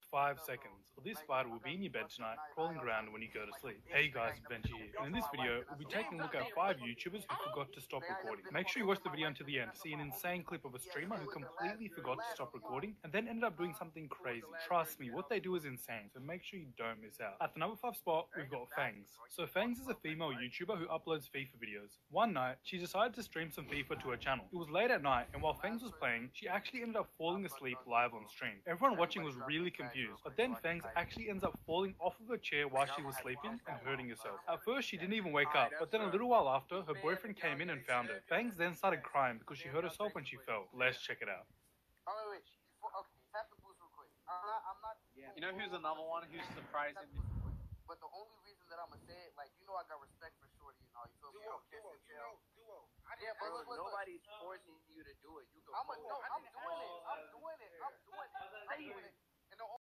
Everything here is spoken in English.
5 seconds, or this spider will be in your bed tonight, crawling around when you go to sleep. Hey guys, Adventure here, and in this video, we'll be taking a look at 5 YouTubers who forgot to stop recording. Make sure you watch the video until the end to see an insane clip of a streamer who completely forgot to stop recording, and then ended up doing something crazy. Trust me, what they do is insane, so make sure you don't miss out. At the number 5 spot, we've got Fangs. So Fangs is a female YouTuber who uploads FIFA videos. One night, she decided to stream some FIFA to her channel. It was late at night, and while Fangs was playing, she actually ended up falling asleep live on stream. Everyone watching was really confused, but then Fangs actually ends up falling off of her chair while she was sleeping and hurting herself. At first, she didn't even wake up, but then a little while after, her boyfriend came in and found her. Fangs then started crying because she hurt herself when she fell. Let's check it out. Oh, wait, okay, tap the boost real quick. I'm not. You know who's the number one who's surprising me? But the only reason that I'm gonna say it, like, you know, I got respect for Shorty and all. You feel me? Duo. Yeah, but look, Nobody's forcing you to do it. You can I'm doing it. Say it.